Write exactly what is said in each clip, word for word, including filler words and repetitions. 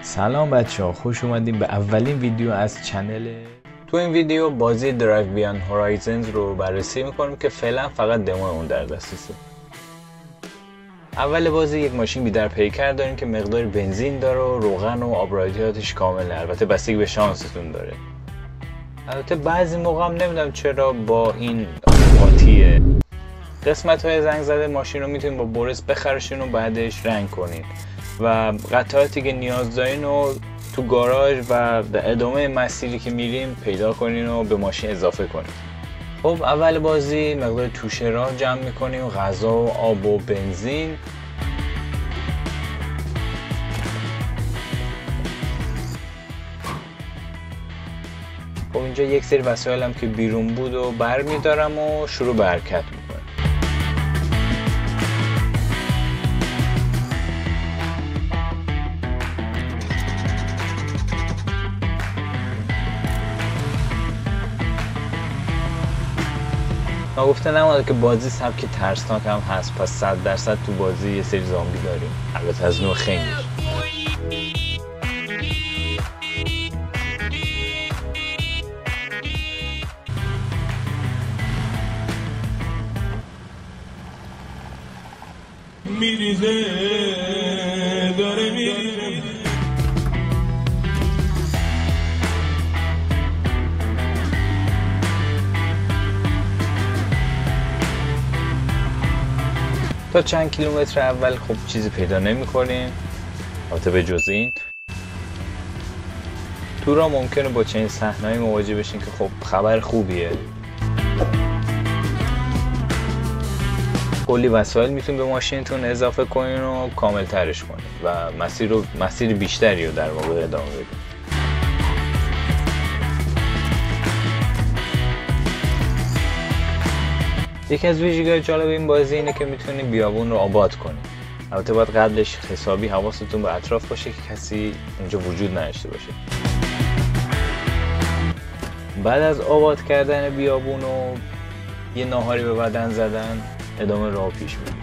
سلام بچه ها، خوش اومدیم به اولین ویدیو از چنل. تو این ویدیو بازی درایو بیاند هورایزنز رو بررسی میکنیم که فعلا فقط دمو اون در دسترسه. اول بازی یک ماشین بیدر پیکر داریم که مقدار بنزین داره و روغن و آبرادیاتش کامله. البته بستگی به شانستون داره. البته بعضی موقع هم نمیدونم چرا با این قاطیه. قسمت های زنگ زده ماشین رو میتونید با برس بخرشین و بعدش رنگ کنید و قطعاتی که نیاز دارین رو تو گاراژ و در ادامه مسیری که میریم پیدا کنین و به ماشین اضافه کنید. خب اول بازی مقدار توشه راه جمع میکنیم، غذا و آب و بنزین. خب اینجا یک سری وسایلم که بیرون بود و بر میدارم و شروع به حرکت میکنم. ما گفته نماده که بازی سبک ترسناک هم هست، پس صد درصد تو بازی یه سری زامبی داریم، البته از نوع خنگش. میریزه داره میریزه. تا چند کیلومتر اول خب چیزی پیدا نمی کنیم، البته به جز این تو را ممکنه با چنین صحنه‌ای مواجه بشین که خب خبر خوبیه. کلی وسایل میتونید به ماشینتون اضافه کنین و کامل ترش کنین و مسیر رو مسیر بیشتری رو در واقع ادامه بدین. یکی از ویژگی‌های جالب این بازی اینه که میتونید بیابون رو آباد کنید. البته باید قبلش حسابی حواستون به اطراف باشه که کسی اینجا وجود نداشته باشه. بعد از آباد کردن بیابون و یه ناهاری به بدن زدن ادامه راه پیش میریم.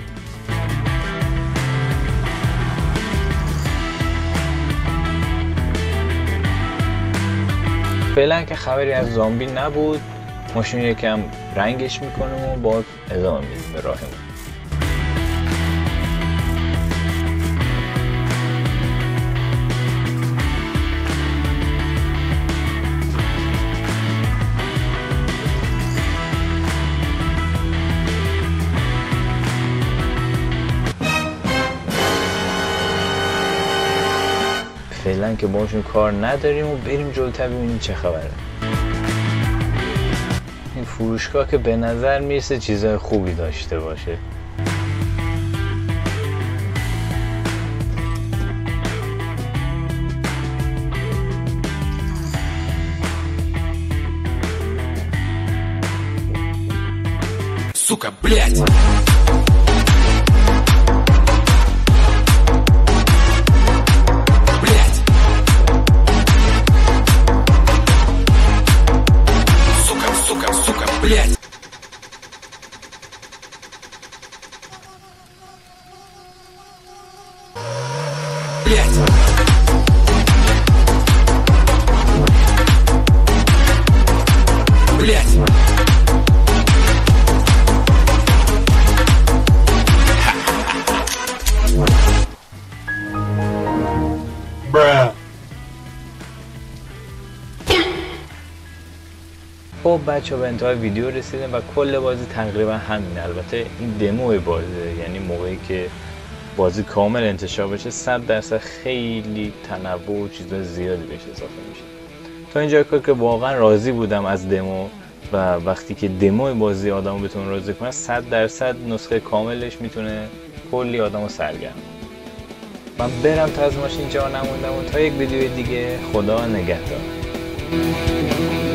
فعلا که خبری از زامبی نبود، ماشین یکم رنگش میکنیم و باز ادامه میدیم به راهمون. فعلا که باشون کار نداریم و بریم جلوتر ببینیم چه خبره. این فروشگاه که به نظر میرسه چیزای خوبی داشته باشه. Сука, блядь! Блядь! Блядь! Блядь! Bruh. خب بچه به انتهای ویدیو رسیدیم و کل بازی تقریبا همینه. البته این دمو بازیه، یعنی موقعی که بازی کامل انتشار بشه صد درصد خیلی تنوع و چیزای زیادی بهش اضافه میشه. تا اینجا کار که واقعا راضی بودم از دمو و وقتی که دمو بازی آدمو بتونه راضی کنه صد درصد نسخه کاملش میتونه کلی آدمو سرگرم. من برم تا از ماشین جا نموندم و تا یک ویدیو دیگه خدا نگهدار.